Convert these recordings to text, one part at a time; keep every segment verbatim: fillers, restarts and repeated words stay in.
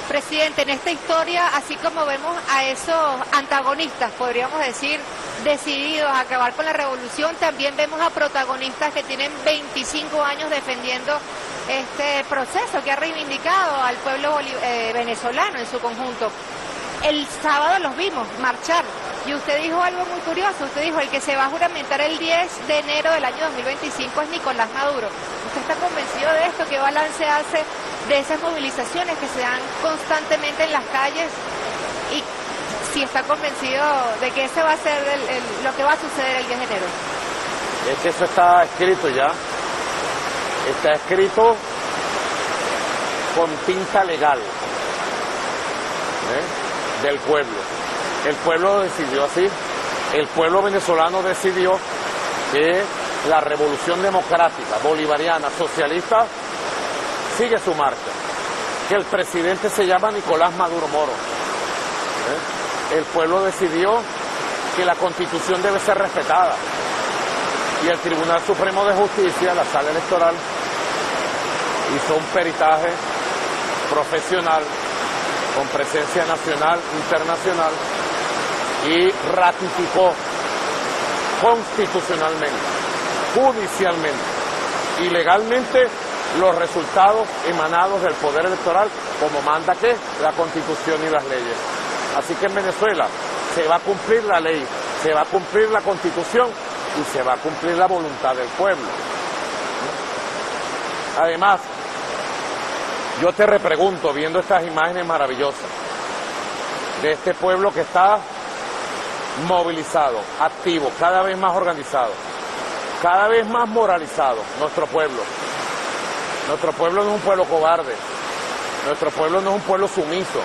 Presidente, en esta historia, así como vemos a esos antagonistas, podríamos decir, decididos a acabar con la revolución, también vemos a protagonistas que tienen veinticinco años defendiendo este proceso que ha reivindicado al pueblo eh, venezolano en su conjunto. El sábado los vimos marchar y usted dijo algo muy curioso, usted dijo el que se va a juramentar el diez de enero del año dos mil veinticinco es Nicolás Maduro. ¿Usted está convencido de esto? ¿Qué balance hace de esas movilizaciones que se dan constantemente en las calles? Y si está convencido de que ese va a ser el, el, lo que va a suceder el diez de enero. Es que eso está escrito ya. Está escrito con tinta legal, ¿eh? Del pueblo. El pueblo decidió así. El pueblo venezolano decidió que la revolución democrática, bolivariana, socialista, sigue su marcha. Que el presidente se llama Nicolás Maduro Moro. ¿eh? El pueblo decidió que la Constitución debe ser respetada. Y el Tribunal Supremo de Justicia, la Sala Electoral, hizo un peritaje profesional con presencia nacional, internacional, y ratificó constitucionalmente, judicialmente y legalmente los resultados emanados del Poder Electoral, como manda que la Constitución y las leyes. Así que en Venezuela se va a cumplir la ley, se va a cumplir la Constitución y se va a cumplir la voluntad del pueblo. Además, yo te repregunto, viendo estas imágenes maravillosas de este pueblo que está movilizado, activo, cada vez más organizado, cada vez más moralizado, nuestro pueblo. Nuestro pueblo no es un pueblo cobarde, nuestro pueblo no es un pueblo sumiso,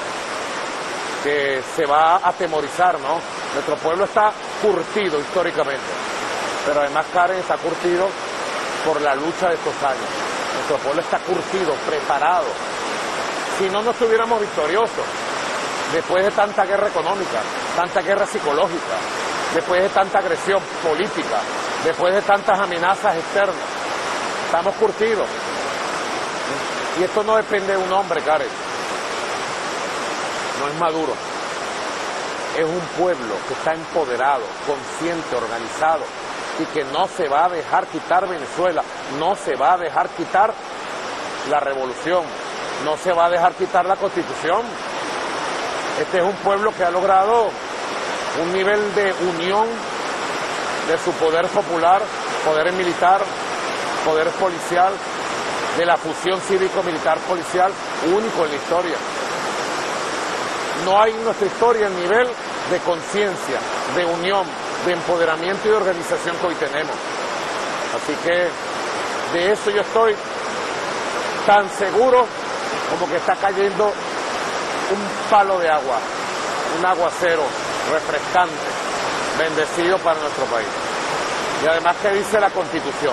que se va a atemorizar, ¿no? Nuestro pueblo está curtido históricamente, pero además Karen está curtido por la lucha de estos años. Nuestro pueblo está curtido, preparado. Si no, no estuviéramos victoriosos. Después de tanta guerra económica, tanta guerra psicológica, después de tanta agresión política, después de tantas amenazas externas, estamos curtidos. Y esto no depende de un hombre, Karen. No es Maduro. Es un pueblo que está empoderado, consciente, organizado, y que no se va a dejar quitar Venezuela, no se va a dejar quitar la revolución, no se va a dejar quitar la Constitución. Este es un pueblo que ha logrado un nivel de unión de su poder popular, poder militar, poder policial, de la fusión cívico-militar policial, único en la historia. No hay en nuestra historia el nivel de conciencia, de unión, de empoderamiento y de organización que hoy tenemos. Así que de eso yo estoy tan seguro como que está cayendo un palo de agua, un aguacero refrescante, bendecido para nuestro país. Y además, ¿qué dice la Constitución?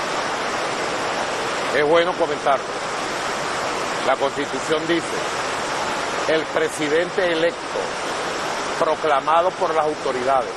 Es bueno comentarlo. La Constitución dice: el presidente electo, proclamado por las autoridades,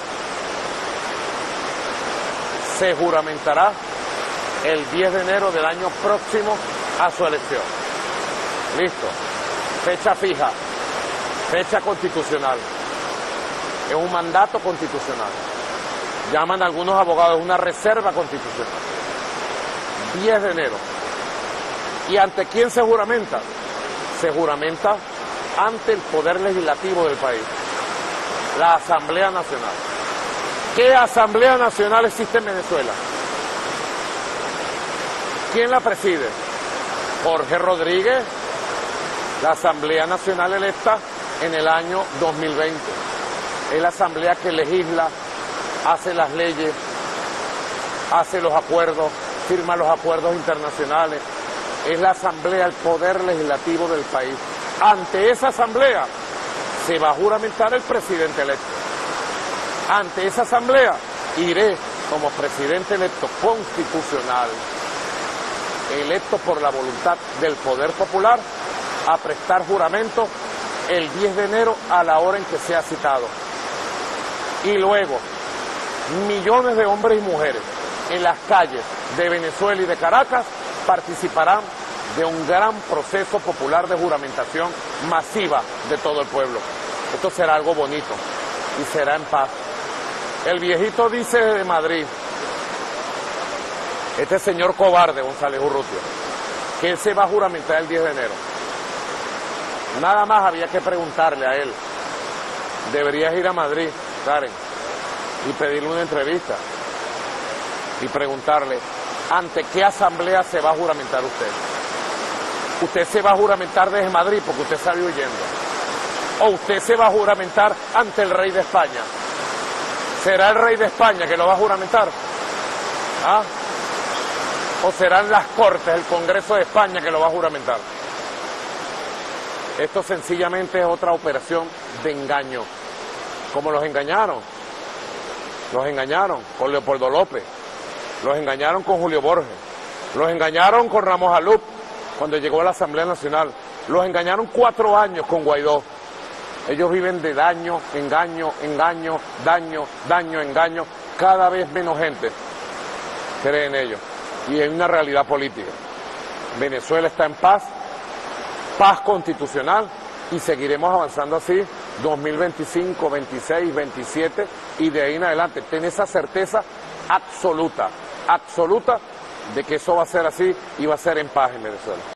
se juramentará el diez de enero del año próximo a su elección. Listo. Fecha fija, fecha constitucional. Es un mandato constitucional. Llaman algunos abogados una reserva constitucional. diez de enero. ¿Y ante quién se juramenta? Se juramenta ante el Poder Legislativo del país, la Asamblea Nacional. ¿Qué Asamblea Nacional existe en Venezuela? ¿Quién la preside? Jorge Rodríguez, la Asamblea Nacional electa en el año dos mil veinte. Es la asamblea que legisla, hace las leyes, hace los acuerdos, firma los acuerdos internacionales. Es la asamblea, el poder legislativo del país. Ante esa asamblea se va a juramentar el presidente electo. Ante esa asamblea iré como presidente electo constitucional, electo por la voluntad del poder popular, a prestar juramento el diez de enero a la hora en que sea citado. Y luego, millones de hombres y mujeres en las calles de Venezuela y de Caracas participarán de un gran proceso popular de juramentación masiva de todo el pueblo. Esto será algo bonito y será en paz. El viejito dice de Madrid, este señor cobarde González Urrutia, que él se va a juramentar el diez de enero. Nada más había que preguntarle a él, deberías ir a Madrid, Karen, y pedirle una entrevista y preguntarle, ¿ante qué asamblea se va a juramentar usted? Usted se va a juramentar desde Madrid porque usted salió huyendo. O usted se va a juramentar ante el rey de España. ¿Será el rey de España que lo va a juramentar? ¿Ah? ¿O serán las Cortes, el Congreso de España que lo va a juramentar? Esto sencillamente es otra operación de engaño. Como los engañaron. Los engañaron con Leopoldo López. Los engañaron con Julio Borges. Los engañaron con Ramos Alup cuando llegó a la Asamblea Nacional. Los engañaron cuatro años con Guaidó. Ellos viven de daño, engaño, engaño, daño, daño, engaño. Cada vez menos gente cree en ellos. Y hay una realidad política. Venezuela está en paz, paz constitucional, y seguiremos avanzando así dos mil veinticinco, veintiséis, veintisiete y de ahí en adelante. Ten esa certeza absoluta, absoluta de que eso va a ser así y va a ser en paz en Venezuela.